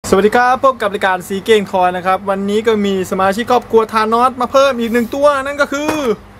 สวัสดีครับพบกับรายการซีเก้งทอยนะครับวันนี้ก็มีสมาชิกครอบครัวธานอสมาเพิ่มอีก1ตัวนั่นก็คือ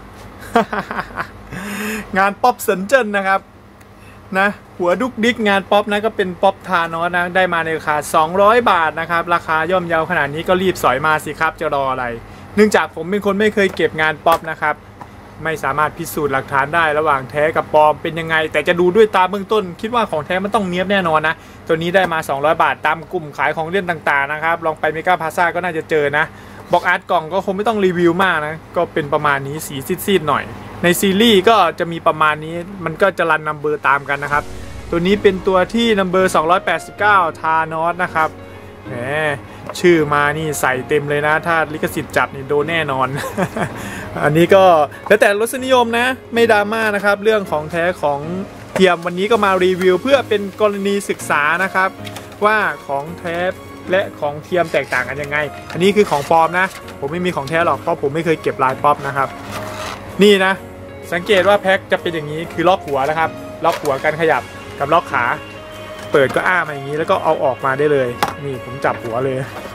งานป๊อปเซินเจิ้นนะครับนะหัวดุกดิกงานป๊อปนะก็เป็นป๊อปธานอสนะได้มาในราคา200 บาทนะครับราคาย่อมเยาขนาดนี้ก็รีบสอยมาสิครับจะรออะไรเนื่องจากผมเป็นคนไม่เคยเก็บงานป๊อปนะครับไม่สามารถพิสูจน์หลักฐานได้ระหว่างแท้กับปลอมเป็นยังไงแต่จะดูด้วยตาเบื้องต้นคิดว่าของแท้มันต้องเนี๊ยบแน่นอนนะตัวนี้ได้มา200 บาทตามกลุ่มขายของเล่นต่างๆนะครับลองไปเมกาพลาซ่าก็น่าจะเจอนะบ็อกอาร์ตกล่องก็คงไม่ต้องรีวิวมากนะก็เป็นประมาณนี้สีซีดๆหน่อยในซีรีส์ก็จะมีประมาณนี้มันก็จะรันนัมเบอร์ตามกันนะครับตัวนี้เป็นตัวที่นัมเบอร์289ธานอสนะครับแหมชื่อมานี่ใส่เต็มเลยนะถ้าลิขสิทธิ์จับนี่โดนแน่นอน อันนี้ก็แล้วแต่รสนิยมนะไม่ดราม่านะครับเรื่องของแท้ของเทียมวันนี้ก็มารีวิวเพื่อเป็นกรณีศึกษานะครับว่าของแท้และของเทียมแตกต่างกันยังไงอันนี้คือของปลอมนะผมไม่มีของแท้หรอกเพราะผมไม่เคยเก็บลายป๊อปนะครับนี่นะสังเกตว่าแพ็คจะเป็นอย่างนี้คือล็อกหัวนะครับล็อกหัวกันขยับกับล็อกขาเปิดก็อ้ามาอย่างนี้แล้วก็เอาออกมาได้เลยนี่ผมจับหัวเลย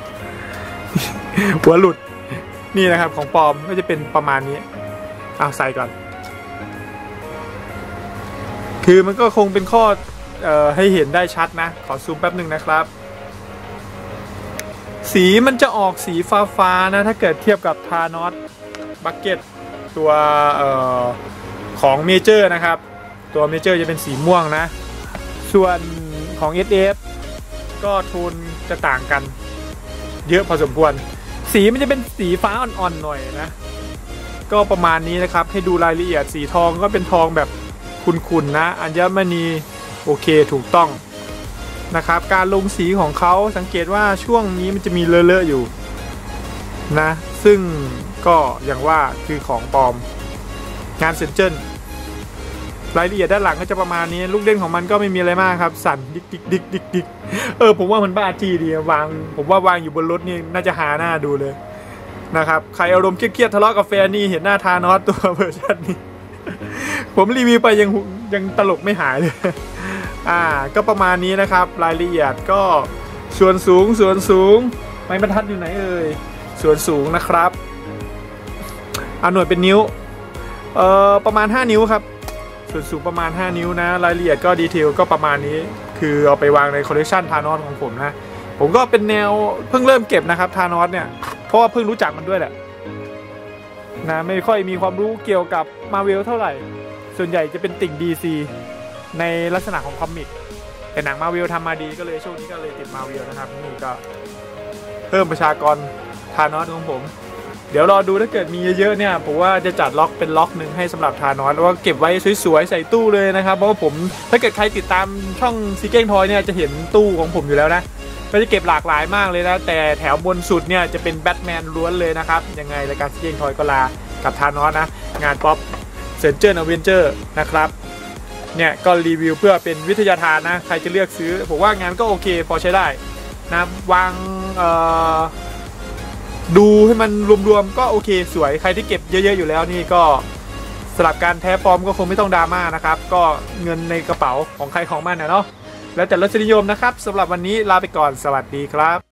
หัวหลุดนี่นะครับของปลอมก็จะเป็นประมาณนี้เอาใส่ก่อนคือมันก็คงเป็นข้อให้เห็นได้ชัดนะขอซูมแป๊บหนึ่งนะครับสีมันจะออกสีฟ้านะถ้าเกิดเทียบกับธานอสบัคเก็ตตัวของเมเจอร์นะครับตัวเมเจอร์จะเป็นสีม่วงนะส่วนของ SF ก็โทนจะต่างกันเยอะพอสมควรสีมันจะเป็นสีฟ้าอ่อนๆหน่อยนะก็ประมาณนี้นะครับให้ดูรายละเอียดสีทองก็เป็นทองแบบขุ่นๆนะอัญมณีโอเคถูกต้องนะครับการลงสีของเขาสังเกตว่าช่วงนี้มันจะมีเลอะๆอยู่นะซึ่งก็อย่างว่าคือของปลอมงานเซนเจิ้นรายละเอียดด้านหลังก็จะประมาณนี้ลูกเล่นของมันก็ไม่มีอะไรมากครับสั่นดิกผมว่ามันบ้าจี้ดีวางผมว่าวางอยู่บนรถนี่น่าจะหาหน้าดูเลยนะครับใครอารมณ์เครียดทะเลาะกับแฟนนี่เห็นหน้าธานอสตัวเวอร์ชันนี้ ผมรีวิวไปยังตลกไม่หายเลยก็ประมาณนี้นะครับรายละเอียดก็ส่วนสูงไม้บรรทัดอยู่ไหนเอ่ยส่วนสูงนะครับหน่วยเป็นนิ้วประมาณ5 นิ้วครับส่วนสูงประมาณ5 นิ้วนะรายละเอียดก็ดีเทลก็ประมาณนี้คือเอาไปวางในคอลเลคชันธานอสของผมนะผมก็เป็นแนวเพิ่งเริ่มเก็บนะครับธานอสเนี่ยเพราะว่าเพิ่งรู้จักมันด้วยแหละนะไม่ค่อยมีความรู้เกี่ยวกับมาเวลเท่าไหร่ส่วนใหญ่จะเป็นติ่ง DC ในลักษณะของคอมิกแต่หนังมาเวลทำมาดีก็เลยช่วงนี้ก็เลยติดมาเวลนะครับนี่ก็เพิ่มประชากรธานอสของผมเดี๋ยวรอดูถ้าเกิดมีเยอะๆเนี่ยผมว่าจะจัดล็อกเป็นล็อกหนึ่งให้สำหรับธานอสแล้วก็เก็บไว้สวยๆใส่ตู้เลยนะครับเพราะว่าผมถ้าเกิดใครติดตามช่องซีเก้งทอยเนี่ยจะเห็นตู้ของผมอยู่แล้วนะก็จะเก็บหลากหลายมากเลยนะแต่แถวบนสุดเนี่ยจะเป็นแบทแมนล้วนเลยนะครับยังไงรายการซีเก้งทอยก็ลากับธานอสนะงานป๊อปเซนเจอร์อเวนเจอร์นะครับเนี่ยก็รีวิวเพื่อเป็นวิทยาทานนะใครจะเลือกซื้อผมว่างานก็โอเคพอใช้ได้นะวางดูให้มันรวมๆก็โอเคสวยใครที่เก็บเยอะๆอยู่แล้วนี่ก็สลับการแท้ปลอมก็คงไม่ต้องดราม่านะครับก็เงินในกระเป๋าของใครของมันนะเนาะแล้วแต่รสนิยมนะครับสำหรับวันนี้ลาไปก่อนสวัสดีครับ